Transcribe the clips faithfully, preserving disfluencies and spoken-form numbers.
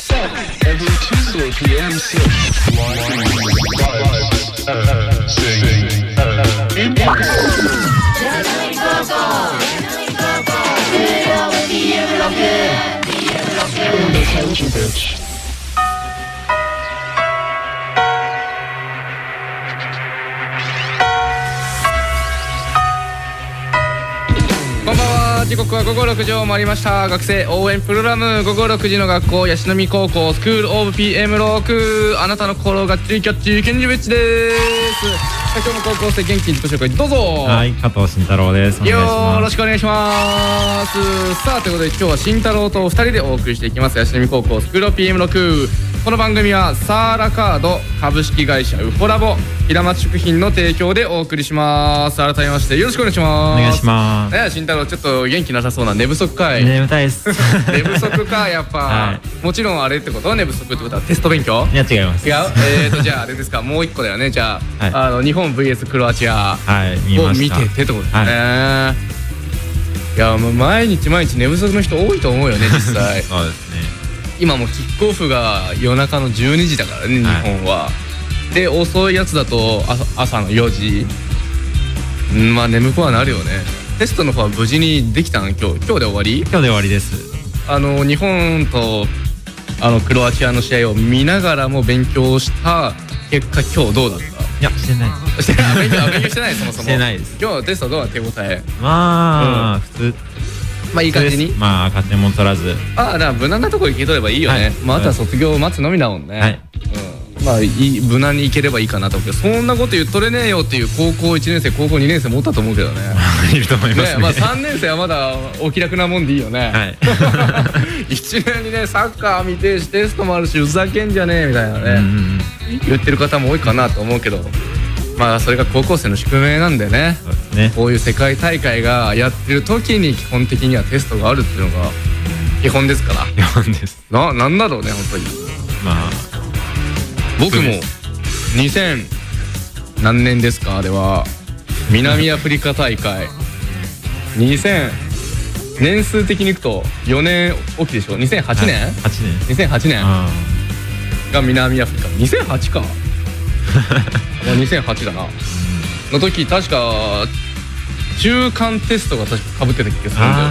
Every Tuesday p m six. Sing. Impact. Bitch. こんばんは。時刻は午後ろくじを回りました。学生応援プログラム午後ろくじの学校ヤシの実高校スクールオブ ピーエムろく、 あなたの心をがっちりキャッチケンジウェッジです。今日も高校生元気に自己紹介どうぞ。 はい、加藤慎太郎です。お願いします。 よろしくお願いします。さあということで今日は慎太郎とふたりでお送りしていきますヤシの実高校スクールオブ ピーエムろく。この番組はサーラカード株式会社ウフォラボ平松食品の提供でお送りします。改めましてよろしくお願いします。 お願いします。 ね、慎太郎ちょっと元気なさそうな寝不足かい。 眠たいです。 寝不足かやっぱ、はい、もちろんあれってこと寝不足ってことはテスト勉強。いや違います。 違う。えーとじゃああれですかもう一個だよね。じゃあ、はい、あの日本 ブイエス クロアチアを見ててってことですね。はい、いやもう毎日毎日寝不足の人多いと思うよね実際。 そうですね。 今もうキックオフが夜中のじゅうにじだからね日本は、はい、で遅いやつだと 朝, 朝のよじ。まあ眠くはなるよね。テストの方は無事にできたん。今日今日で終わり。 今日で終わりです。 あの日本とあのクロアチアの試合を見ながらも勉強した結果今日どうだった。いやしてないしてない勉強勉強してないそもそもしてないです。 今日のテストどうだ手応え。 まあ、うん、普通。 まあいい感じに。 まあ赤点も取らず。 ああだから無難なところ行けとればいいよね、はい、まああとは卒業を待つのみだもんね。はい、うん、まあいい無難に行ければいいかなと思うけど、そんなこと言っとれねえよっていう高校いちねん生高校にねん生もおったと思うけどね。 いると思いますね。 ね、まあさんねん生はまだお気楽なもんでいいよね。はい、いちねんにねサッカー見てテストもあるしふざけんじゃねえみたいなね、うん、言ってる方も多いかなと思うけど、まあそれが高校生の宿命なんでね。そうですね。こういう世界大会がやってる時に基本的にはテストがあるっていうのが基本ですから。 基本です。 な、なんだろうね本当に。まあ僕もにせん何年ですかあれは南アフリカ大会にせん年数的にいくとよねんおきでしょ。にせんはちねん、はい、はちねんにせんはちねんが南アフリカ。にせんはちか。もうにせんはちだなの時確か中間テストが確か被ってた気がするんだよ。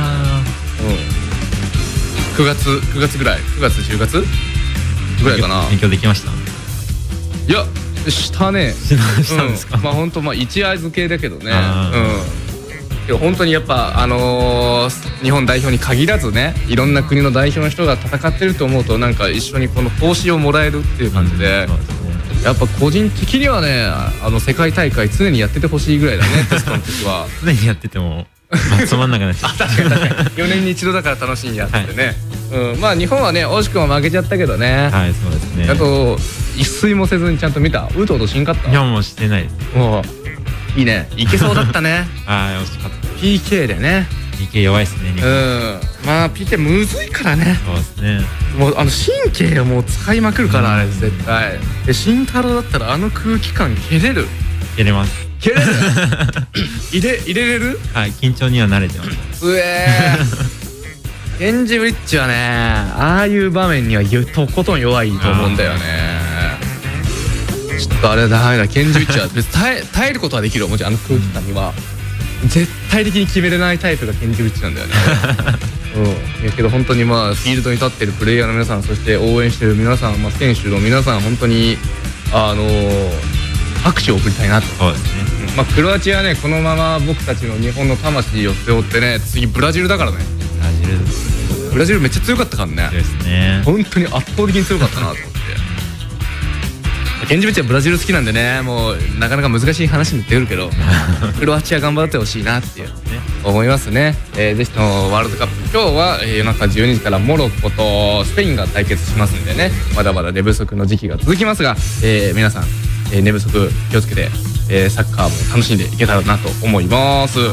うん、くがつくがつぐらいくがつじゅうがつぐらいかな。 勉強できました。 いやしたね。 したんですか。 まあ本当まあ一夜漬けだけどね。うん。けど本当にやっぱあの日本代表に限らずねいろんな国の代表の人が戦ってると思うとなんか一緒にこの報酬をもらえるっていう感じで。やっぱ個人的にはねあの世界大会常にやっててほしいぐらいだねテストの時は。 常にやってても、まあ、つまんなくなっちゃう。 確かに確かによねんに一度だから楽しいんやってね、はい、うん、まあ日本はね惜しくも負けちゃったけどね。 はいそうですね。 あと一睡もせずにちゃんと見た。うとうとしんかった。 いやもうしてないです。 もういいねいけそうだったね。 ああ惜しかった。 ピーケー でね。 ピーケー 弱いっすね。 うんまあ ピーケー むずいからね。 そうですね。 もうあの神経をもう使いまくるからあれ絶対。で慎太郎だったらあの空気感蹴れる。 蹴れます。 蹴れる。入れ入れれる。 はい、緊張には慣れてます。 うえーケンジブリッジはねああいう場面にはとことん弱いと思うんだよね。ちょっとあれだだケンジブリッジは別に耐え耐えることはできる。もちろんあの空気感には絶対的に決めれないタイプがケンジブリッジなんだよね。うん、やけど本当にまあフィールドに立ってるプレイヤーの皆さんそして応援してる皆さん、まあ、選手の皆さん本当にあのー、拍手を送りたいなと。 そうですね。 まあクロアチアねこのまま僕たちの日本の魂を背負ってね次ブラジルだからね。 ブラジルブラジルめっちゃ強かったからね。 ですね。 本当に圧倒的に強かったなと思って。ケンジブリッジはブラジル好きなんでねもうなかなか難しい話になってくるけどクロアチア頑張ってほしいなっていう、ね、思いますね。えー、ぜひともワールドカップ今日は、えー、夜中じゅうにじからモロッコとスペインが対決しますんでねまだまだ寝不足の時期が続きますが、えー、皆さん、えー、寝不足気をつけて、えー、サッカーも楽しんでいけたらなと思います。はい、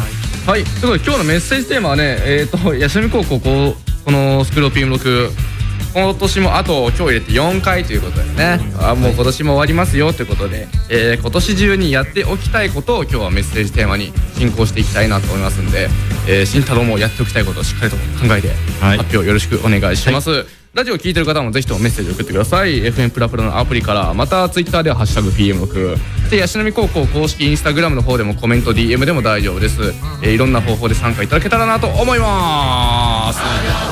はい、ということで今日のメッセージテーマはねえっ、ー、とヤシの実高校ここのスクールオブ ピーエムろく今年もあと今日入れてよんかいということでね、あもう今年も終わりますよということで、えー、今年中にやっておきたいことを今日はメッセージテーマに進行していきたいなと思いますんで、えー、慎太郎もやっておきたいことをしっかりと考えて発表よろしくお願いします。はい、 ラジオ聞いてる方もぜひともメッセージを送ってください。 エフエム プラプラのアプリから、またツイッターではハッシュタグ ピーエムろく で、ヤシナミ高校公式インスタグラムの方でもコメント ディーエム でも大丈夫です。えー、いろんな方法で参加いただけたらなと思います。さ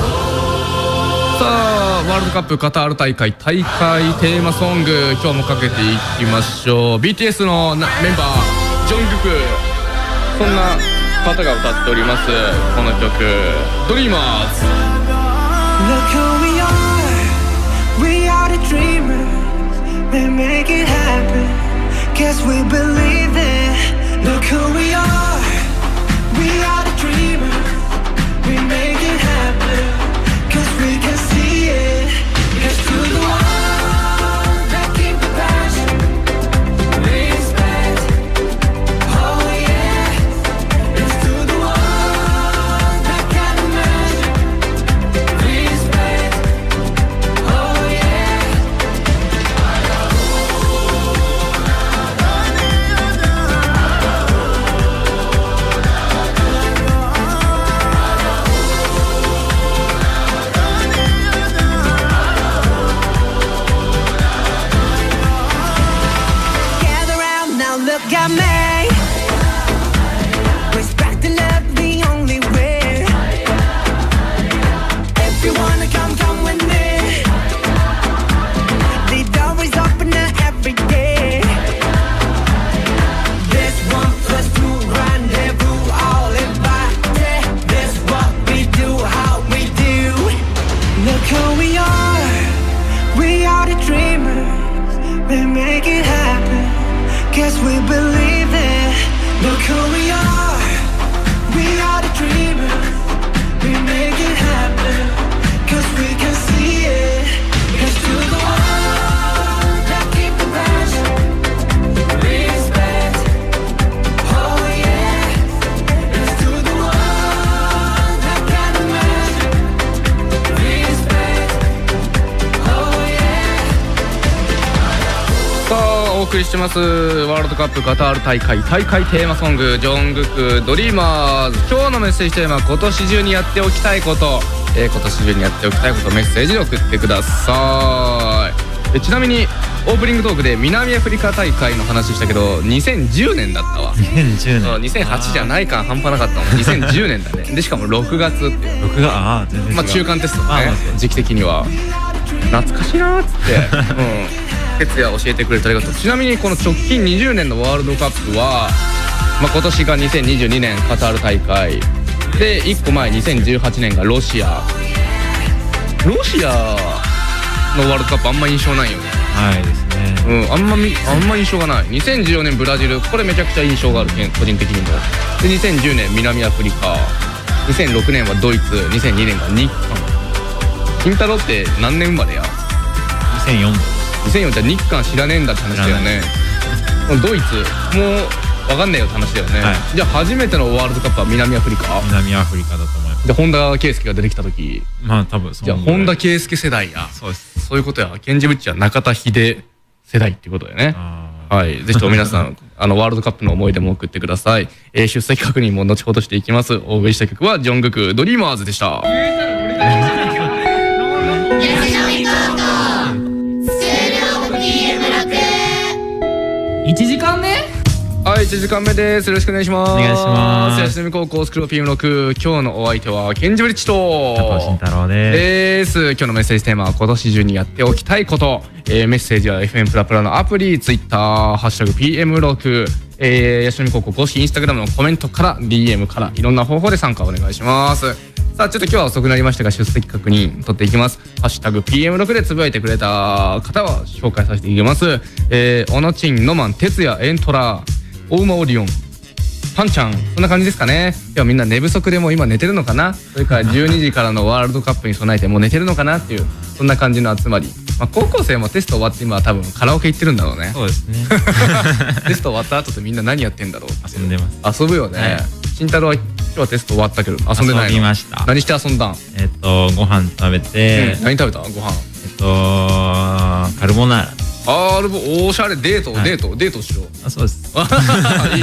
あ、ワールドカップカタール大会大会テーマソング、今日もかけていきましょう。 ビーティーエス のメンバージョングク、そんな方が歌っておりますこの曲、ドリーマーズ。 Look who we are, we are the dreamers, we make it happen, guess we believe it. Look who we are, we are the dreamers, we make it happen, cause we can see it. Yes to the one that keep the passion, respect, oh yeah. Yes to the one that can imagine, respect, oh yeah. Gather round now, look at me. Respect and love the only way. If you wanna come, come with me. The door is open every day. This one plus two rendezvous, all invited. This what we do, how we do. Look who we are, we are the dreamers, we make it happen, guess we believe it. Look who we are, we are the dreamers, we make it happen, cause we can see it. Yes to the one that keep the passion, respect, oh yeah. Yes to the one that can imagine, respect, oh yeah. さあ、お送りしてますワールドカップカタール大会大会テーマソング、ジョングクドリーマーズ。今日のメッセージテーマは今年中にやっておきたいこと、えー、今年中にやっておきたいことをメッセージで送ってください。えちなみにオープニングトークで南アフリカ大会の話したけどにせんじゅうねんだったわ。 にせんじゅうねん、 にせんはちじゃない感半端なかったもん。にせんじゅうねんだね。でしかもろくがつっていう、 僕がああ全然違う、 まあ中間テストね、 あまあそう時期的には懐かしいなーっつってうん哲也教えてくれてありがとう。ちなみにこの直近にじゅうねんのワールドカップは、まあ、今年がにせんにじゅうにねんカタール大会で、いっこまえにせんじゅうはちねんがロシア。ロシアのワールドカップあんま印象ないよね。 はいですね。 うん、あんまみあんま印象がない。にせんじゅうよねんブラジル、これめちゃくちゃ印象がある、個人的にも。でにせんじゅうねん南アフリカ、にせんろくねんはドイツ、にせんにねんが日韓。金太郎って何年生まれや？ にせんよんねん。 にせんよんじゃ日韓知らねえんだって話だよね。ドイツもう分かんねえよって話だよね、はい、じゃあ初めてのワールドカップは南アフリカ。 南アフリカだと思います。 で本田圭佑が出てきた時、 まあ多分そう。 じゃあ本田圭佑世代や。 そうです。 そういうことや。ケンジブッチは中田秀世代っていうことだよね。はい、ぜひとも皆さんあのワールドカップの思い出も送ってください。えー、出席確認も後ほどしていきます。お送りした曲はジョングクドリーマーズでした。 いちじかんめ。 はい、いちじかんめです。よろしくお願いします。 お願いします。 ヤシナミ高校スクール ピーエムろく、今日のお相手はケンジブリッチと加藤慎太郎です。 今日のメッセージテーマは今年中にやっておきたいこと、えー、メッセージは エフエム プラプラのアプリ、ツイッター、ハッシュタグ ピーエムろく、えー、ヤシナミ高校公式インスタグラムのコメントから ディーエム からいろんな方法で参加お願いします。さあ、ちょっと今日は遅くなりましたが出席確認取っていきます。ハッシュタグ ピーエムろく でつぶやいてくれた方は紹介させていきます。えー、オノチン、ノマン、哲也、エントラ、オウマオリオン、パンちゃん、そんな感じですかね。今日みんな寝不足でもう今寝てるのかな。それからじゅうにじからのワールドカップに備えてもう寝てるのかなっていう、そんな感じの集まり。まあ、高校生もテスト終わって今は多分カラオケ行ってるんだろうね。 そうですね。 テスト終わった後ってみんな何やってんだろう。 遊んでます。 遊ぶよね。はい、慎太郎は今日はテスト終わったけど遊んでないの？ 遊びました。 何して遊んだん？ えっとご飯食べて、 うん、何食べた？ご飯。 えっとカルボナーラ。 あー、おしゃれ。デート、はい、デートデートしよう。 あ、そうです。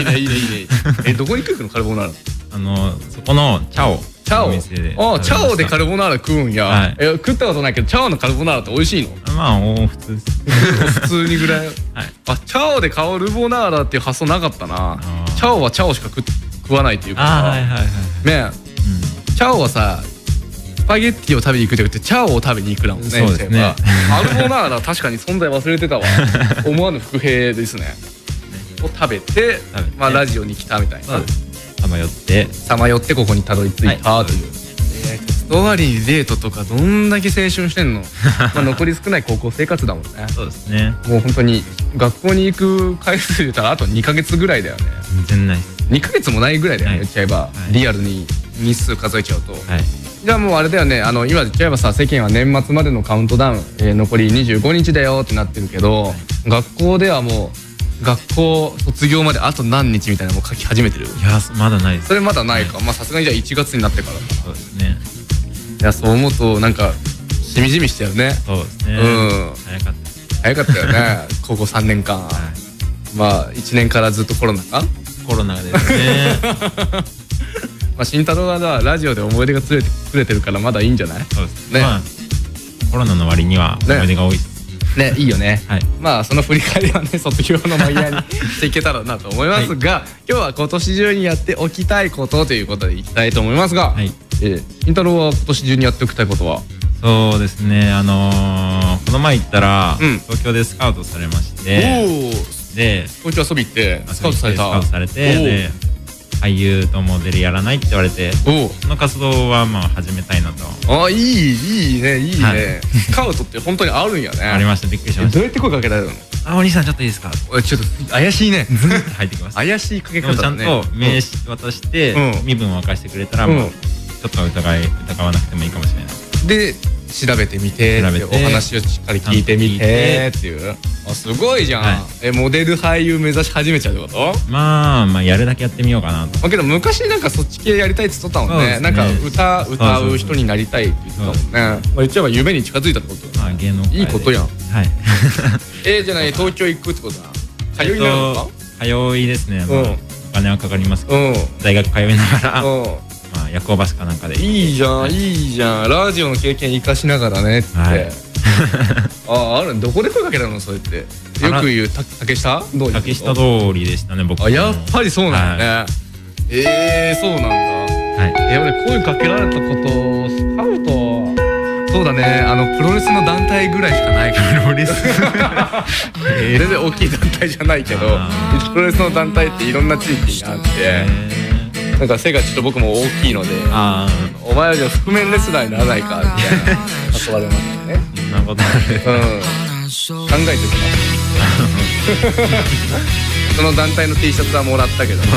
いいねいいねいいね。え、どこに行くのカルボナーラ？ あのそこのチャオ。 チチャオ。 お店であ、チャオでカルルボナーラ食うんや、 はいえ食ったことないけどチャオのカルボナーラって美味しいの？ まあお普通です普通にぐらい、 はいあ、チャオでカルボナーラっていう発想なかったな。 ーチャオはチャオしか食食わないっていうかあーはいはいはいねえ、チャオはさスパゲッティを食べに行くじゃなくてチャオを食べに行くだもんね。 そうですねそういえばカルボナーラ確かに存在忘れてたわ思わぬ伏兵ですねを食べて、 食べてまあラジオに来たみたいなそうですさまよってさまよってここにたどり着いたはいという、えー鉄道割りデートとかどんだけ青春してんのまあ残り少ない高校生活だもんね。 そうですねもう本当に学校に行く回数で言ったらあとにかげつぐらいだよね。 全然ないですにかげつもないぐらいだよね、 はい言っちゃえば、 はいリアルに日数数えちゃうと、 はいじゃあもうあれだよね、あの今言っちゃえばさ、世間は年末までのカウントダウン、えー残りにじゅうごにちだよってなってるけど、はい、学校ではもう学校卒業まであと何日みたいなのも書き始めてる？ いやまだないですそれまだないか、まあさすがにじゃあいちがつになってからか。 そうですねいや、そう思うとなんかしみじみしちゃうね。 そうですねうん早かったです早かったよね高校さんねんかん、 はいまあいちねんからずっとコロナかコロナですねまあ慎太郎はなラジオで思い出がつれてくれてるからまだいいんじゃない？ そうですねまあコロナの割には思い出が多いですね、いいよね、 はいまあその振り返りはね卒業の間際にしていけたらなと思いますが、はい、今日は今年中にやっておきたいことということでいきたいと思いますが、はいえー、慎太郎は今年中にやっておきたいことは？ そうですねあのー、この前行ったら、うん、東京でスカウトされましておで東京遊び行ってスカウトされたスカウトされてで俳優とモデルやらないって言われてその活動はまあ始めたいなと。 あいいいいねいいね、はい、スカウトって本当にあるんやねありましたびっくりしました。 どうやって声かけられるの？ あお兄さんちょっといいですか？ ちょっと怪しいねズンって入ってきます怪しいかけ方だね。 ちゃんと名刺渡して身分を明かしてくれたらもうちょっと疑い疑わなくてもいいかもしれないで調べてみてお話をしっかり聞いてみてっていうあすごいじゃん、はい、えモデル俳優目指し始めちゃうってこと？ まあまあやるだけやってみようかなと。 だけど昔なんかそっち系やりたいって言っとったもん ね, ねなんか歌歌う人になりたいって言ってたもんね。まあ言っちゃえば夢に近づいたってこと、 まあ、芸能界いいことやん。はいえー、じゃない東京行くってことだ。通いなのか？ 通いですね、まあ、 うん、 お金はかかりますけど、うん、大学通いながら、うんまあ、夜行バスかなんかでいいじゃん、はい、いいじゃんラジオの経験生かしながらねって、はい、ああるどこで声かけたのそれってよく言うた竹下通り竹下通りでしたね僕。 あやっぱりそうなんだね、はい、えー、そうなんだ。はいやっぱり声かけられたことスカウトそうだねあのプロレスの団体ぐらいしかないからプロレス全然大きい団体じゃないけどプロレスの団体っていろんな地域にあってなんか背がちょっと僕も大きいのであお前はじゃあ覆面レスラーにならないかみたいな誘われましたね。 そんなことある、うん、 考えておきますその団体の T シャツはもらったけど、うん、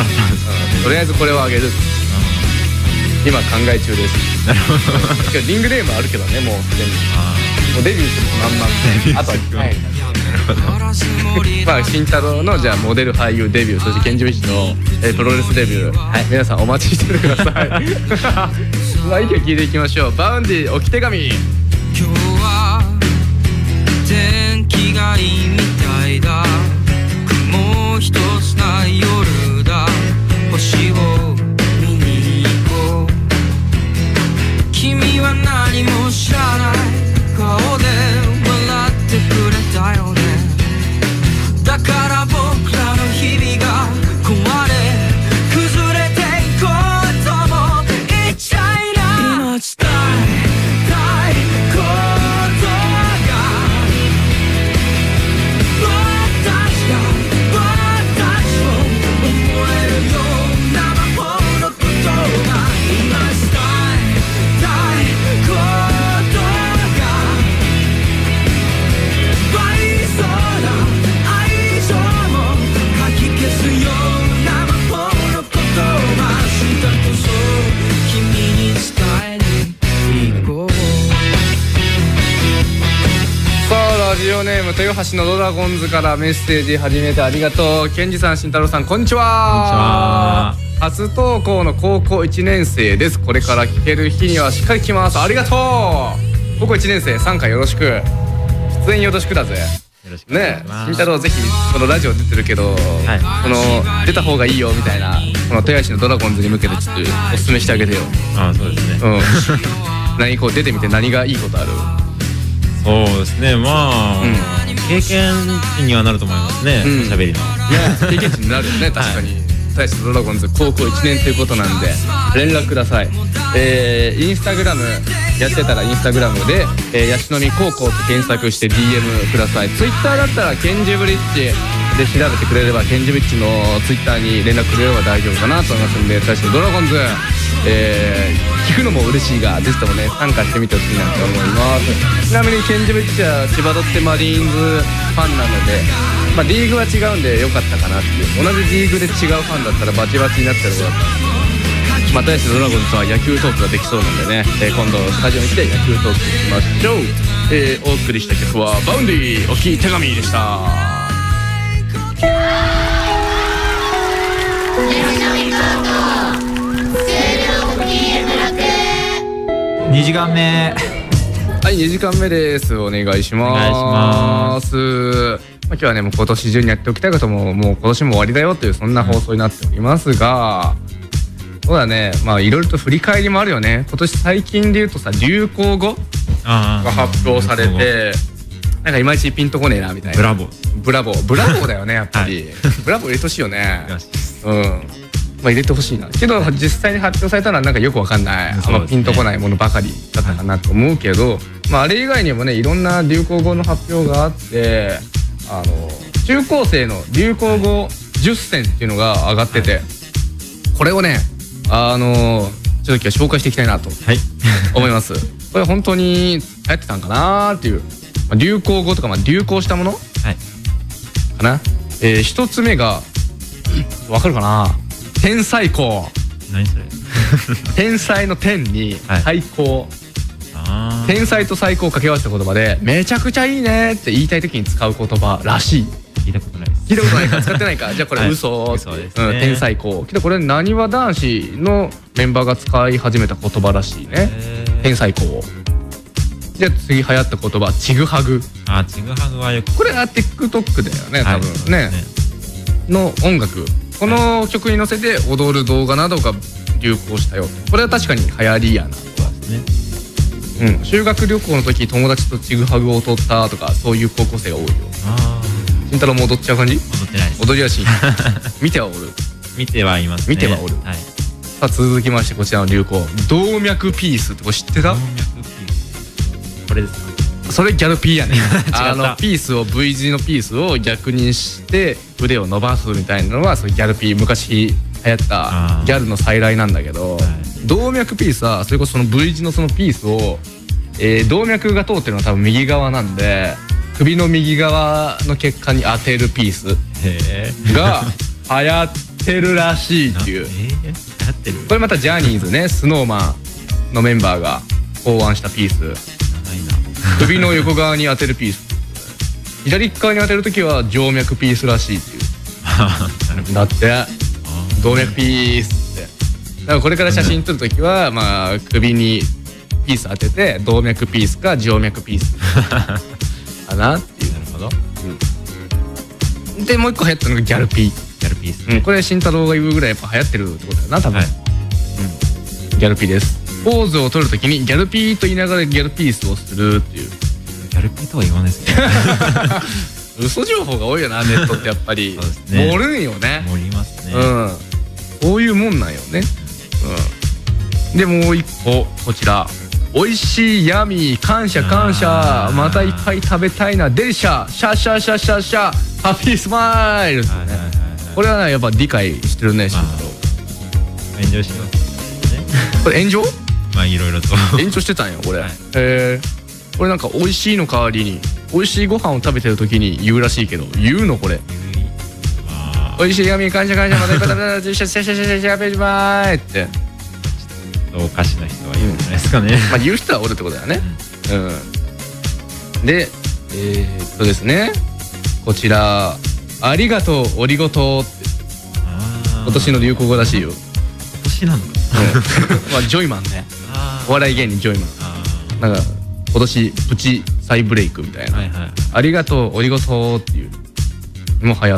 とりあえずこれをあげる今考え中です。なるほどリングネームあるけどねもうすでにもうデビューするまんまあとは機会になる。まあ慎太郎のじゃあモデル俳優デビューそしてケンジウィッチの、えー、プロレスデビュー、はい、皆さんお待ちしててくださいまあ一曲聴いていきましょう。バウンディ置き手紙。 今日は天気がいいみたいだ雲一つない夜だ星を見に行こう君は何も知らない顔で笑ってくれたよねだから僕らの日々が壊れ崩れていこうとも言っちゃいな今伝えたいことが僕たちが僕たちを思えるような魔法のことが今伝えたいことが倍そうな愛情もかき消すような魔法の言葉したこそ君に伝えに行こう。 さあラジオネーム豊橋のドラゴンズからメッセージ始めてありがとう。ケンジさん慎太郎さんこんにちは。初登校の高校いちねん生です。これから聞ける日にはしっかり聞きます。ありがとう。高校いちねん生参加よろしく出演よろしくだぜ。 よろしくお願いねします。 慎太郎ぜひこのラジオ出てるけど、 はいこの出た方がいいよみたいなこの豊橋のドラゴンズに向けてちょっとおすすめしてあげてよ。 ああ、そうですね。 うん何こう出てみて何がいいことある？ そうですね。まあ、 うん経験値にはなると思いますね。 うんおしゃべりの。 経験値になるよね確かに。豊橋のドラゴンズ高校いちねんということなんで連絡ください。えー、インスタグラムやってたらインスタグラムで、えー、ヤシノミ高校って検索して ディーエム ください。ツイッターだったらケンジブリッジで調べてくれればケンジブリッジのツイッターに連絡くれれば大丈夫かなと思いますんで、豊橋のドラゴンズ、えー、聞くのも嬉しいがぜひともね参加してみてほしいなと思います。ちなみにケンジブリッジは千葉ロッテマリーンズファンなので、まあ、リーグは違うんで良かったかなっていう、同じリーグで違うファンだったらバチバチになっちゃうことだったんで、まあ、豊橋ドラゴンズとは野球トークができそうなんでね、えー今度スタジオに来て野球トークしましょう。えーお送りした曲はバウンディ大きい手紙でした。 にじかんめ。 はい、にじかんめです。お願いします。 お願いしますまあ、今日はねもう今年中にやっておきたいことももう今年も終わりだよというそんな放送になっておりますが、そうだね、まあいろいろと振り返りもあるよね。今年最近で言うとさ流行語あが発表されて、なんかいまいちピンとこねえなみたいな。 ブラボー。 ブラボーブラボーだよねやっぱり、ブラボー入れてほしいよね。 よし。 うんまあ入れてほしいなけど実際に発表されたのはなんかよくわかんない、あんそうですねまピンとこないものばかりだったかなと思うけど、まああれ以外にもねいろんな流行語の発表があって、あの中高生の流行語じゅっせんっていうのが上がってて、これをねあのちょっと今日紹介していきたいなとはい。 思います。これ本当に流行ってたんかなーっていう、まあ流行語とかまあ流行したものはい。 かな。えー、一つ目がわかるかな、天才高。 何それ。 天才の天にはい最高、 ああ。 天才と最高を掛け合わせた言葉でめちゃくちゃいいねって言いたい時に使う言葉らしい。 聞いたことないです。 聞いたことないか使ってないかじゃあこれはい嘘、 嘘ですねうん、天才高けどこれなにわ男子のメンバーが使い始めた言葉らしいね。 へー天才高。じゃあ次流行った言葉ちぐはぐ。 あ、ちぐはぐはよく。 これは TikTok だよね多分、 はいねの音楽、この曲に乗せて踊る動画などが流行したよ。これは確かに流行りやな。 ね。 うん、修学旅行の時友達とちぐはぐを踊ったとかそういう高校生が多いよ。 あ慎太郎も踊っちゃう感じ？ あ。踊ってないです。 踊りやしい見てはおる。 見てはいますね。 見てはおるはい。 さあ続きましてこちらの流行動脈ピースってこれ知ってた？ 動脈ピース。これですか。 それギャルピーやねたあのピースを V 字のピースを逆にして腕を伸ばすみたいなのはそのギャルピー、昔流行ったあーギャルの再来なんだけど、 い動脈ピースはそれこそその V 字のそのピースを、えー動脈が通ってるのは多分右側なんで首の右側の血管に当てるピースへえ。 が流行ってるらしいっていう。 えー、流行ってる。 これまたジャニーズねスノーマンのメンバーが考案したピース。 ないな。 首の横側に当てるピース。左側に当てるときは静脈ピースらしいっていう。 なるほど。 だってあ動脈ピースって。だからこれから写真撮るときはまあ首にピース当てて動脈ピースか静脈ピースかなっていーなるほど。 う。でもう一個流行ったのがギャルピー。 ギャルピース。 うん、これ慎太郎が言うぐらいやっぱ流行ってるってことだよな多分、 はい。 うん、ギャルピーです。ポーズを取るときにギャルピーと言いながらギャルピースをするっていう。 ギャルピーとは言わないですけど。 嘘情報が多いよなネットってやっぱりそうですね盛るんよね。 盛りますね。 うん、こういうもんなんよね。うん、でもう一個こちら美味しいヤミー感謝感謝あーまたいっぱい食べたいなデリシャシャシャシャシャシャハッピースマイルってね、 はいはいはいはい。 これはねやっぱ理解してるね慎まあ太郎。 炎上しますね。 これ炎上まあいろいろと。 炎上してたんよこれ、 はいへえ。これなんか美味しいの代わりに美味しいご飯を食べてる時に言うらしいけど言うのこれあ美味しいヤミー感謝感謝またいっぱい食べたいなシャシャシャシャシャシャページマイってあ、おかしな人は言うんじゃないですかね。 まあ言う人はおるってことだよね。うん。で、えー、っとですね、こちらありがとうオリゴ糖ってあー今年の流行語らしいよ。 今年なのか。 うんまあジョイマンね、 あお笑い芸人ジョイマン。 あなんか今年プチ再ブレイクみたいな、 はいはい、 ありがとう、おりごとうっていうのも流行った、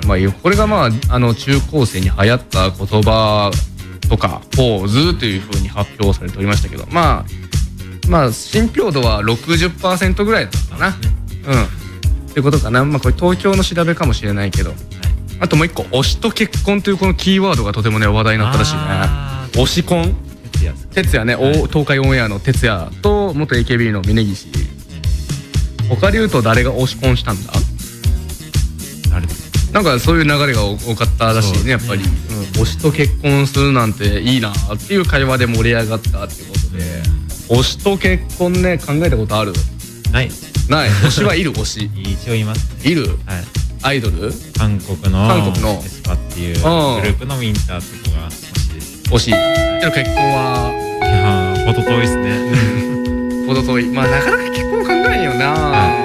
まあ、これがまああの中高生に流行った言葉とかポーズというふうに発表されておりましたけど、まあまあ信憑度は ろくじゅっパーセント ぐらいだったかな、うんってことかな。まあこれ東京の調べかもしれないけど、はい、あともう一個推しと結婚というこのキーワードがとてもね話題になったらしいね。推し婚哲也ね、はい、東海オンエアの哲也と元 エーケービー の峯岸、うん、他で言うと誰が推し婚したんだ？ 誰だ？ なんかそういう流れが多かったらしいね、やっぱり、うん、推しと結婚するなんていいなっていう会話で盛り上がったっていうことで、推しと結婚ね考えたことある？ ないない推しはいる推し一応います、ね、 いる、 はい、 アイドル韓国の韓国のエスパっていうグループのウィンターって子が推しです。 推しでも結婚は、 いやー程遠いですね。 程遠い。まあなかなか結婚考えんよな、はい、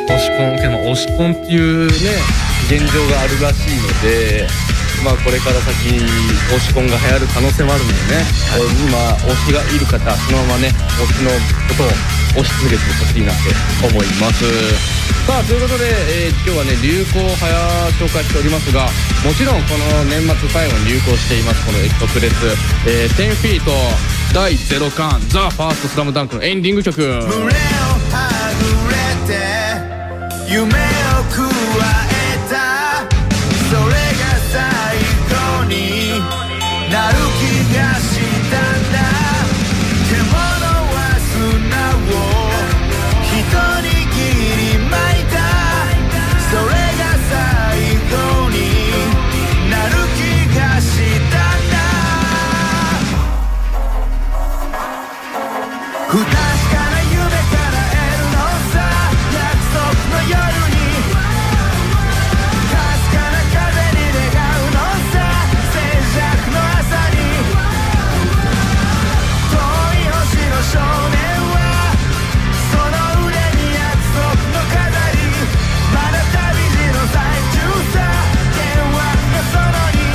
推し婚けども推し婚っていうね現状があるらしいので、まあこれから先推し婚が流行る可能性もあるんでね、はい、今推しがいる方そのままね推しのことを推し続けてほしいなって思います。さあということで、えー、今日はね流行早紹介しておりますが、もちろんこの年末最後に流行していますこのエクトプレス、えー、テンフィートだいゼロかんザ・ファーストスラムダンクのエンディング曲。 胸をはぐれて夢を加えた、それが最後になる気がしたんだ。獣は砂を一握り巻いた、それが最後になる気がしたんだ。不確かな夢から得るのさ、約束の夜にかすかな風に願うのさ、静寂の朝に遠い星の少年はその腕に約束の飾り、まだ旅路の最中さ、電話がそのに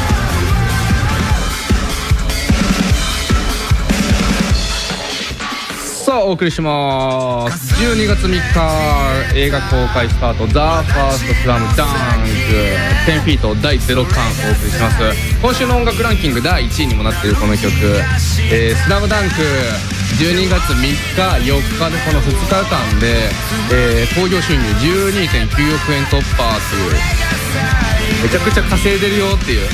さあお送りします。じゅうにがつみっか映画公開スタート、ザ・ファーストスラムダンクテンフィートだいゼロかんお送りします。今週の音楽ランキングだいいちいにもなっているこの曲、えー、スラムダンクじゅうにがつみっかよっかでこのふつかかんで興行、えー、収入 じゅうにてんきゅうおくえん突破っていう、めちゃくちゃ稼いでるよっていう、うん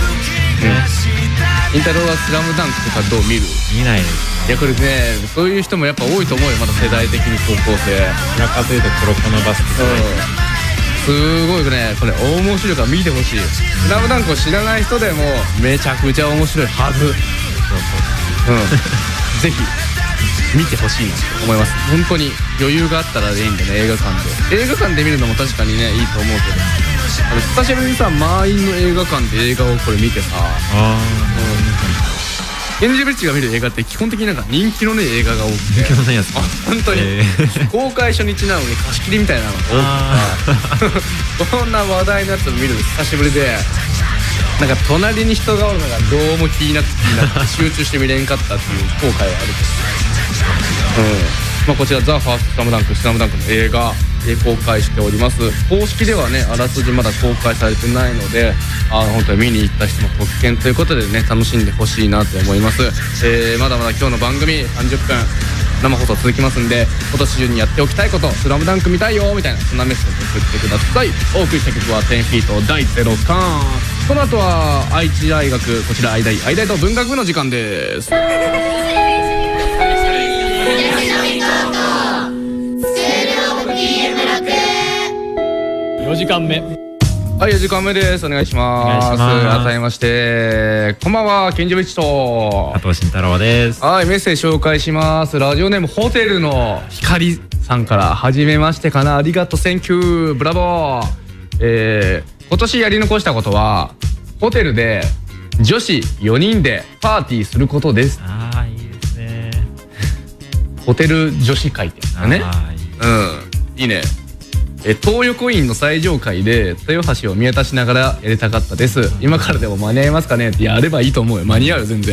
、インタローはスラムダンクとかどう見る？ 見ないです。 いやこれねそういう人もやっぱ多いと思うよ、まだ世代的に高校生。 どちらかというと黒子のバスケ、 うん、すごいねこれ面白いから見てほしい。スラムダンクを知らない人でもめちゃくちゃ面白いはず。そうそう、うん、ぜひ見てほしいなと思います。本当に余裕があったらいいんでね、映画館で映画館で見るのも確かにねいいと思うけど、あの久しぶりにさ満員の映画館で映画をこれ見てさ、ああケンジブリッジが見る映画って基本的になんか人気のね映画が多くて、 人気のないやつ、 あ本当に、えー、公開初日なのに貸し切りみたいなのが多くてこんな話題のやつを見るの久しぶりで、なんか隣に人がおるのがどうも気になって気になって集中して見れんかったっていう後悔はあるけど、うんまあ、こちらザ・ファーストスラムダンクスラムダンクの映画公開しております。公式ではねあらすじまだ公開されてないので、あ本当に見に行った人も特権ということでね楽しんでほしいなと思います。えー、まだまだ今日の番組さんじゅっぷん生放送続きますんで、今年中にやっておきたいこと、スラムダンク見たいよみたいなそんなメッセージを送ってください。お送りした曲はテンフィートだいゼロかん。この後は愛知大学、こちら愛大愛大と文学部の時間です。 よじかんめ。 はい、よじかんめです。お願いします。改めましてこんばんは、ケンジブリッジと加藤慎太郎です。 はい、メッセージ紹介します。ラジオネームホテルの光さんから、はじめましてかな、ありがとう、センキュー、ブラボー。えー、今年やり残したことはホテルで女子よにんでパーティーすることです。 ああいいですね。 ホテル女子会ってやつだね。うん、いいね。え東横インの最上階で豊橋を見渡しながらやりたかったです。今からでも間に合いますかねって、やればいいと思うよ。間に合うよ全然。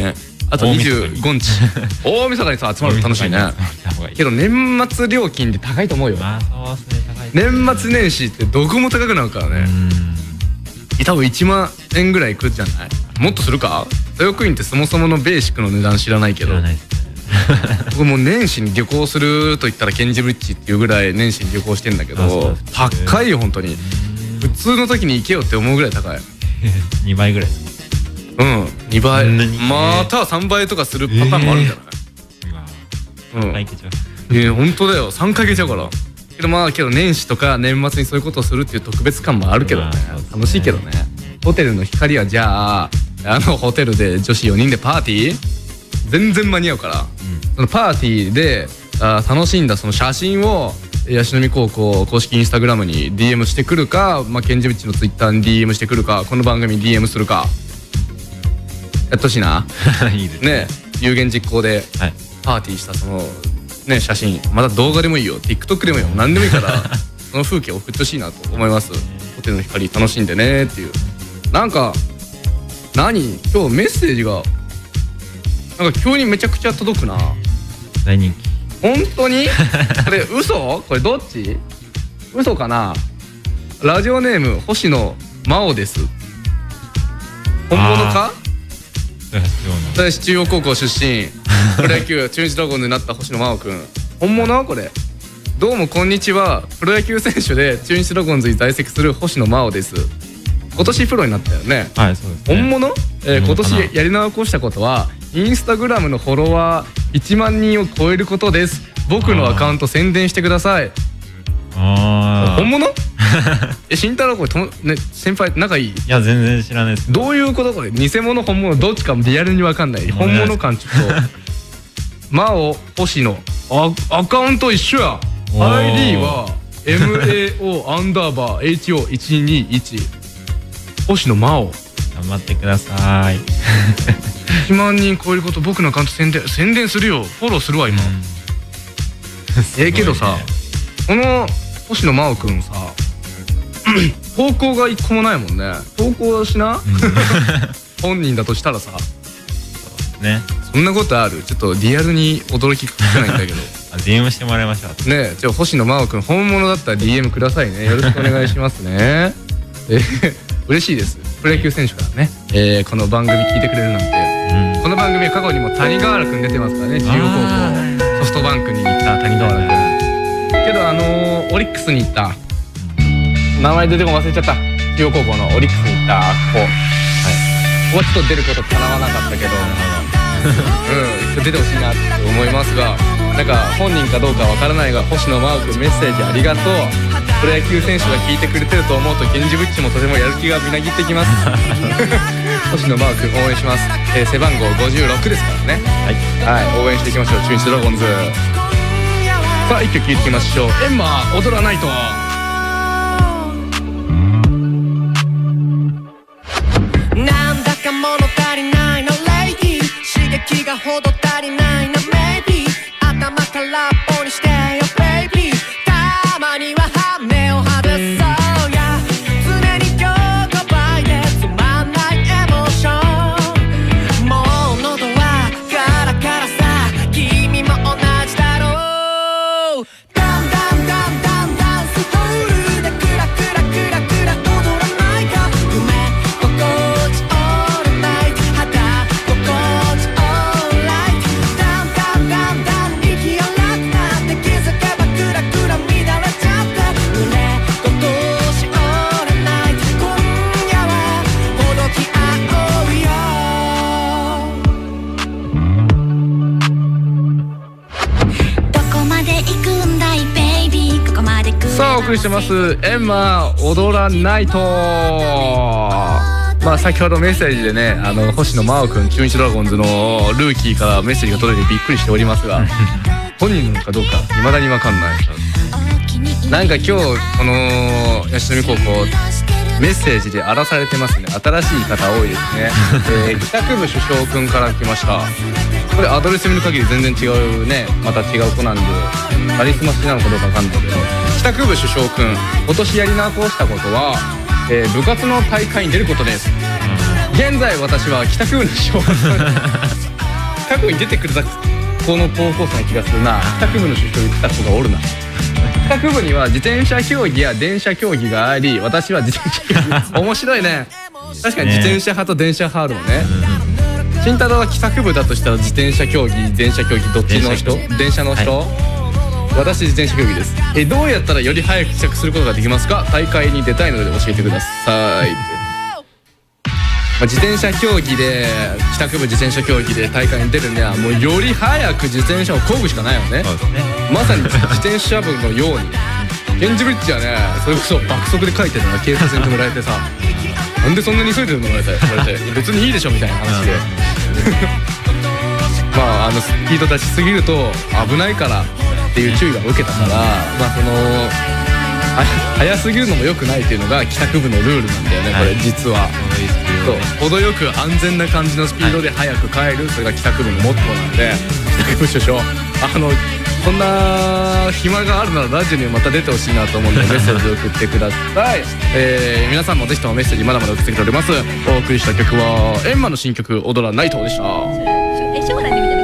あとにじゅうごにち大晦日にさ集まると楽しいね。けど年末料金で高いと思うよ。 まあそうですね、高いですね。 年末年始ってどこも高くなるからね。多分いちまんえんぐらいいくじゃない。もっとするか。豊クイーンってそもそものベーシックの値段知らないけど、 知らないですね。 僕もう年始に旅行すると言ったらケンジブリッジっていうぐらい年始に旅行してんだけど、高いよ本当に。普通の時に行けよって思うぐらい高い。 にばいぐらいですうん、にばい、 そんなにまたさんばいとかするパターンもあるんじゃない。うん、 いけちゃう。 えー、本当だよ、さんかいけちゃうから。けどまあけど年始とか年末にそういうことをするっていう特別感もあるけどね、楽しいけどね。ホテルの光はじゃああのホテルで女子よにんでパーティー全然間に合うから、そのパーティーであ楽しんだその写真をヤシノミ高校公式インスタグラムに ディーエム してくるか、まあ、ケンジブッチのツイッターに ディーエム してくるか、この番組に ディーエム するかやってほしいな。 いいですね。有言実行ではい。 パーティーしたそのね写真、また動画でもいいよ、 TikTok でもいいよ、何でもいいからその風景を送ってほしいなと思います。ホテルの光楽しんでねっていう。なんか何今日メッセージがなんか急にめちゃくちゃ届くな。 大人気。 本当にこれ嘘？これどっち？嘘かな。ラジオネーム星野真央です。本物か？私中央高校出身、プロ野球中日ドラゴンズになった星野真央くん。本物？これ。どうもこんにちは。プロ野球選手で中日ドラゴンズに在籍する星野真央です。今年プロになったよね。 はい、そうですね。 本物？えー、今本物かな。 年やり直したことはインスタグラムのフォロワーいちまんにんを超えることです。僕のアカウント宣伝してください。 ああ。 本物？え、慎太郎これとも、ね、先輩仲いい？ いや全然知らないです。 どういうことこれ？偽物本物どっちかもリアルに分かんない。本物感ちょっと真央星野あアカウント一緒や。アイディー は エムエーオー アンダーバー エイチオーいちにいち 星野真央。 頑張ってください。 いちまんにん超えること、僕のアカウント宣伝宣伝するよ。フォローするわ今。ええけどさ、この星野真央くんさ投稿が一個もないもんね。投稿しな、うん、本人だとしたらさね、 そんなことある？ちょっとリアルに驚きかけないんだけどあ ディーエム してもらいましょうね。じゃあ星野真央くん本物だったら ディーエム くださいね。よろしくお願いしますね。えー、嬉しいです。プロ野球選手からね、えー、この番組聞いてくれるなんて、うん、この番組は過去にも谷川原くん出てますからね。中央高校ソフトバンクに行った谷川原くんけど、あのー、オリックスに行った名前出てこ忘れちゃった。中央高校のオリックスに行った子、はい、もうちょっと出ることかなわなかったけどうん、出てほしいなって思いますが、なんか本人かどうかわからないが、星野真央くんメッセージありがとう。プロ野球選手が聞いてくれてると思うとケンジブッチもとてもやる気がみなぎってきます星野真央くん応援します。えー、背番号ごじゅうろくですからね。はい、はい、応援していきましょう中日ドラゴンズ。さあ一曲聴いていきましょう。エンマ踊らないと。 なんだか物足りないのレイディー、刺激がほど足りないのメイビー、頭空っぽにしてよベイビー、たまには羽を外そうや、常に横ばいでつまんないエモーション、もう喉はガラガラさ、君も同じだろう、ダンダンダンダンダンスホールでクラクラクラクラ踊らないか、夢心地オールナイト、肌心地オールライト、ダンダンダンダン息荒くなって気づけばクラクラ乱れちゃった、胸心地オールナイト、今夜はほどき合おうよ。どこまで行くんだいベイビー、ここまで来る。 さあお送りしてますエンマ踊らないと。まあ先ほどメッセージでね、あの星野真央くん中日ドラゴンズのルーキーからメッセージが届いてびっくりしておりますが本人なのかどうか未だに分かんない。なんか今日このヤシノミ高校メッセージで荒らされてますね。新しい方多いですね、えー、帰宅部首相くんから来ました。これアドレス見る限り全然違うね、また違う子なんでカリスマ式なのかどうか分かんないけど、帰宅部首相くん今年やり直したことは、えー、部活の大会に出ることです。現在私は帰宅部の首相過去に出てくれたこの高校生な気がするな。帰宅部の出張言ってた子がおるな。帰宅部には自転車競技や電車競技があり、私は自転車競技面白いね。確かに自転車派と電車派あるのね。慎太郎は帰宅部だとしたら自転車競技電車競技どっちの人？電車の人、はい、私自転車競技です。えどうやったらより早く帰宅することができますか？大会に出たいので教えてください。まあ、自転車競技で帰宅部自転車競技で大会に出るにはもうより早く自転車を漕ぐしかないよね。そうですね。まさに自転車部のように源氏ブリッジはね、それこそ爆速で書いてるのが警察に止められてさなんでそんなに急いでるの言われて別にいいでしょみたいな話でまああのスピード出しすぎると危ないからっていう注意は受けたから、まあその速すぎるのも良くないっていうのが帰宅部のルールなんだよね、これ実は。そう程よく安全な感じのスピードで早く帰る、それが帰宅部のモットーなんで、帰宅部首相あのそんな暇があるならラジオにまた出てほしいなと思うのでメッセージを送ってください。えー、皆さんもぜひともメッセージまだまだ送ってきております。お送りした曲はエンマの新曲「踊らないと」でした。 え、将来で見たら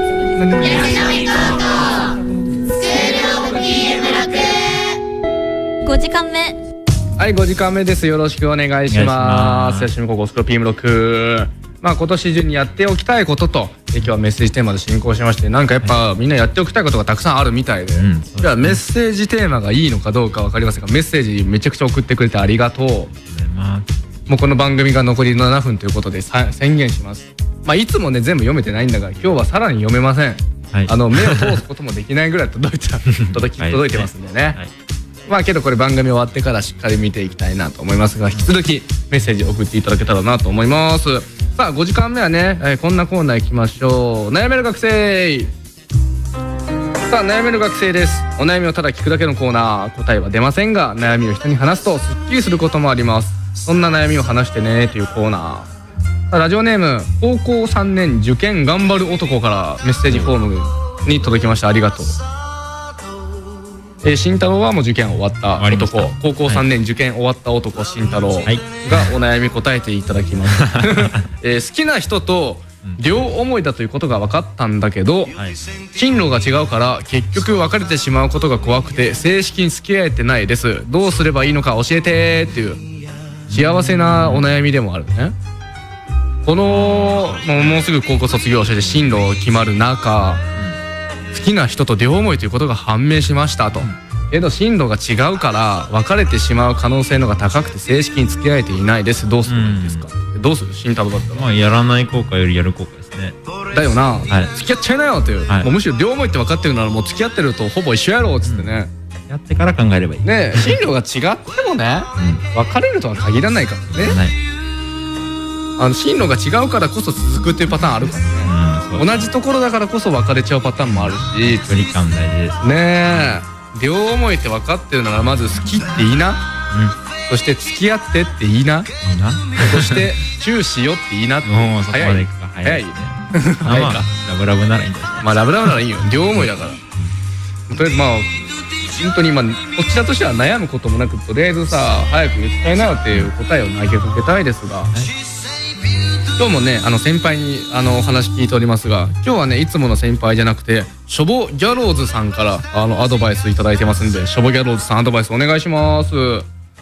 ごじかんめ。 はい、ごじかんめです。よろしくお願いします。吉見高校スクール ピーエムろく。まあ今年中にやっておきたいことと、今日はメッセージテーマで進行しまして、なんかやっぱみんなやっておきたいことがたくさんあるみたいで、うん、じゃあメッセージテーマがいいのかどうか分かりませんが、メッセージめちゃくちゃ送ってくれてありがとう。もうこの番組が残りななふんということで宣言します。まあいつもね全部読めてないんだが、今日はさらに読めません。はい、あの目を通すこともできないぐらい届いた届き届いてますんでね。はい、まあけどこれ番組終わってからしっかり見ていきたいなと思いますが、引き続きメッセージ送っていただけたらなと思います。さあごじかんめはね、えー、こんなコーナー行きましょう。悩める学生。さあ悩める学生です。お悩みをただ聞くだけのコーナー。答えは出ませんが、悩みを人に話すとすっきりすることもあります。そんな悩みを話してねというコーナー。さあラジオネーム高校さんねん受験頑張る男からメッセージフォームに届きました。ありがとう。えー、慎太郎はもう受験終わった男、高校さんねん受験終わった男慎太郎がお悩み答えていただきます、えー、好きな人と両思いだということが分かったんだけど、はい、進路が違うから結局別れてしまうことが怖くて正式に付き合えてないです。どうすればいいのか教えてっていう幸せなお悩みでもあるね。このもう、もうすぐ高校卒業して進路決まる中、好きな人と両思いということが判明しましたと。けど進路が違うから別れてしまう可能性のが高くて正式に付き合えていないです。どうすればいいですか。どうする慎太郎だったら。 まあやらない後悔よりやる後悔ですね。 だよな、はい、付き合っちゃいなよっていう、はい、もうむしろ両思いって分かってるならもう付き合ってるとほぼ一緒やろうっつってね、 うん、やってから考えればいいね。え進路が違ってもね、うん、別れるとは限らないからね、はい、あの進路が違うからこそ続くっていうパターンあるからね、うん、同じところだからこそ別れちゃうパターンもあるし、 距離感大事ですね。え両思いって分かってるならまず好きって言いな、うん、そして付き合ってって言いな、いいなそしてチューしよって言いなって。 もうそこまでいくか。早いね。早いか。ラブラブならいいんだよ。 まあラブラブならいいよ。両思いだからとりあえずまあ本当にまあこちらとしては悩むこともなく、とりあえずさ早く言ってなよっていう答えを投げかけたいですが、今日もねあの先輩にあのお話聞いておりますが、今日はねいつもの先輩じゃなくてショボギャローズさんからあのアドバイスいただいてますんで、ショボギャローズさんアドバイスお願いします。 俺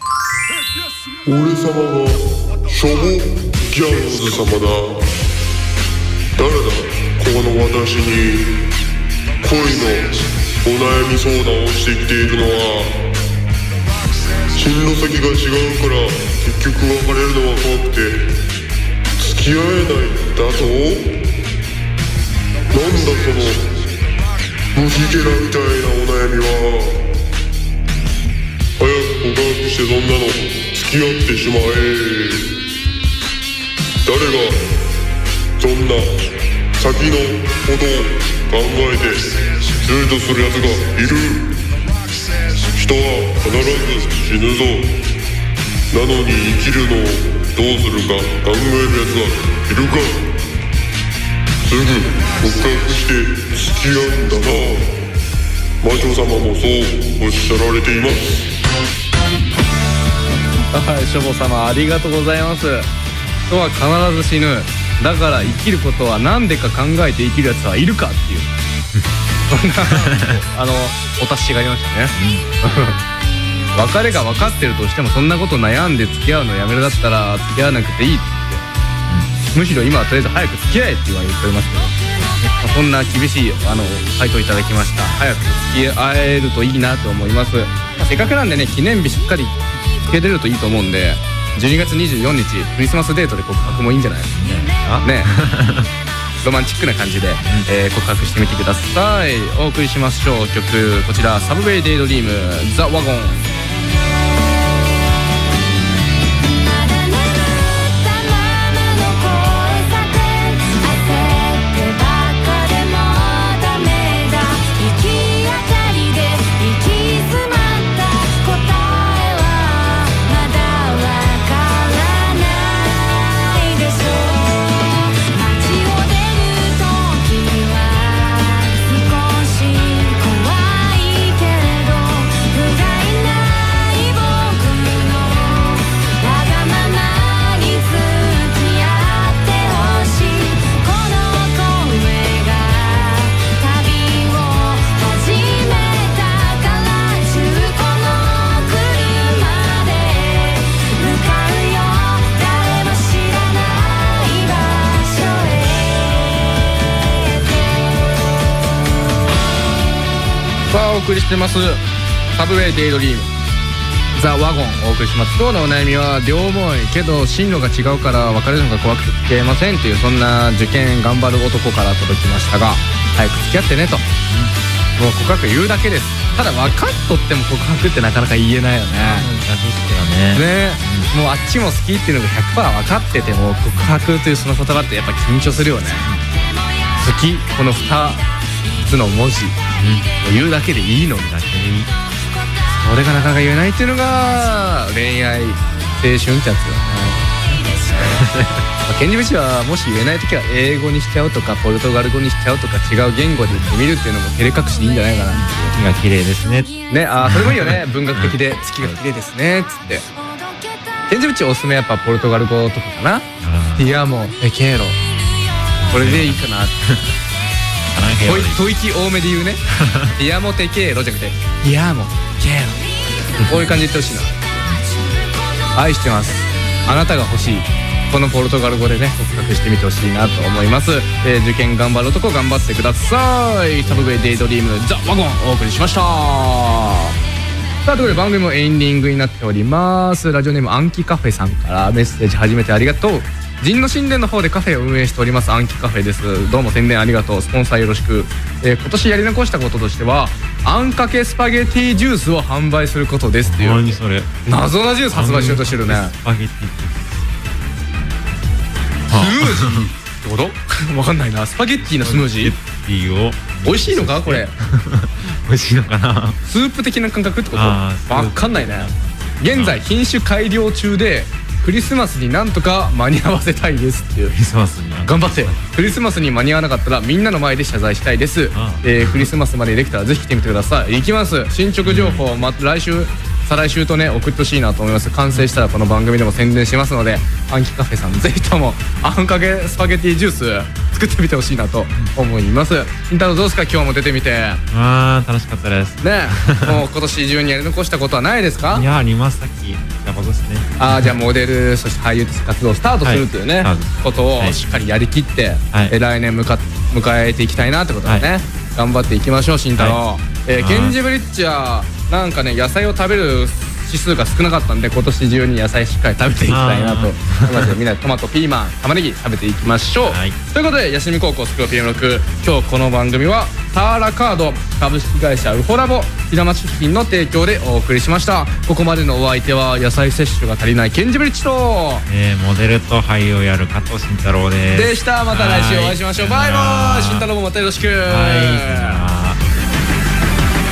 様はショボギャローズ様だ。誰だこの私に恋のお悩み相談をしてきているのは。進路先が違うから結局別れるのは怖くて付き合えないんだと。なんだそのムヒケラみたいなお悩みは。早く告白してそんなの付き合ってしまえ。誰がそんな先のことを考えてずっとするやつがいる。人は必ず死ぬぞ。なのに生きるのをどうするか考えるやつはいるか。すぐ告白して付き合うんだな。魔女様もそうおっしゃられています。 はい、ショボ様ありがとうございます。人は必ず死ぬ。 だから生きることは何でか考えて生きるやつはいるかっていうそんなあのお達しがありましたね。別れが分かってるとしてもそんなこと悩んで付き合うのやめるだったら付き合わなくていいって言って、むしろ今はとりあえず早く付き合えって言われておりますけど、まあ、そんな厳しいあの回答いただきました。早く付き合えるといいなと思います。まあ、せっかくなんでね記念日しっかりつけれるといいと思うんで、じゅうにがつにじゅうよっかクリスマスデートで告白もいいんじゃないね。ロマンチックな感じで、えー、告白してみてください。お送りしましょう曲、こちらサブウェイデイドリームザ・ワゴン。お送りしてますサブウェイデイドリームザ・ワゴンお送りします。今日のお悩みは両思いけど進路が違うから別れるのが怖くて付き合えませんという、そんな受験頑張る男から届きましたが、早く付き合ってねと、うん、もう告白言うだけです。ただ分かっとっても告白ってなかなか言えないよね。 難しいっすよね。 ね、うん、もうあっちも好きっていうのが ひゃくパーセント 分かってても告白というその言葉ってやっぱ緊張するよね。好き、このふたつの文字、うん、言うだけでいいのにだけにそれがなかなか言えないっていうのが恋愛青春ってやつだね。ケンジブチはもし言えないときは英語にしちゃうとかポルトガル語にしちゃうとか違う言語で言ってみるっていうのも照れ隠しでいいんじゃないかな。 月が綺麗ですねね、あそれもいいよね。文学的で月が綺麗ですねっつって。ケンジブチおすすめやっぱポルトガル語とかかな。いやもうペケーロこれでいいかなって吐息多めで言うね。イヤモテケーロじゃなくてイヤモケーロ、こういう感じで言ってほしいな。愛してます、あなたが欲しい、このポルトガル語でね告白してみてほしいなと思います。えー、受験頑張る男頑張ってください。サブウェイデイドリームザ・ワゴンお送りしました。さあということで番組もエンディングになっております。ラジオネームアンキカフェさんからメッセージ初めてありがとう。陣の神殿の方でカフェを運営しておりますアンキカフェです。どうも宣伝ありがとう、スポンサーよろしく。えー、今年やり残したこととしてはあんかけスパゲティジュースを販売することですっていう。 何それ、 謎なジュース発売しようとしてるね。 スパゲティスムージーってことわかんないな。スパゲッティのスムージースパゲッティを美味しいのかこれ。 美味しいのかな。 スープ的な感覚ってことあーわかんないね。現在品種改良中でクリスマスになんとか間に合わせたいですっていう。 クリスマスに頑張って。クリスマスに間に合わなかったらみんなの前で謝罪したいです。 ああえー、クリスマスまでできたらぜひ来てみてください。行きます。進捗情報、ま、来週再来週とね送ってほしいなと思います。完成したらこの番組でも宣伝しますので、アンキカフェさんぜひともあんかけスパゲティジュース作ってみてほしいなと思います。金太郎どうですか、今日も出てみて。 あー楽しかったですねえもう今年中にやり残したことはないですか？ いやあります。さっき言ったことですね。 あーじゃあモデルそして俳優として活動をスタートするというね、 はいことをはいしっかりやりきって、 はいえ来年向か迎えていきたいなってことだね、はい、頑張っていきましょう。慎太郎、 はいえー、ケンジブリッジはなんかね野菜を食べる指数が少なかったんで今年中に野菜しっかり食べていきたいなと思います。みんなでトマトピーマン玉ねぎ食べていきましょう、はい、ということで八海高校スクロピエムろく、今日この番組はサーラカード株式会社ウホラボひなま食品の提供でお送りしました。ここまでのお相手は野菜摂取が足りないケンジブリッジと、 えー、モデルと俳優をやる加藤慎太郎ですでした。また来週お会いしましょう。バイバイ。慎太郎もまたよろしく。 はい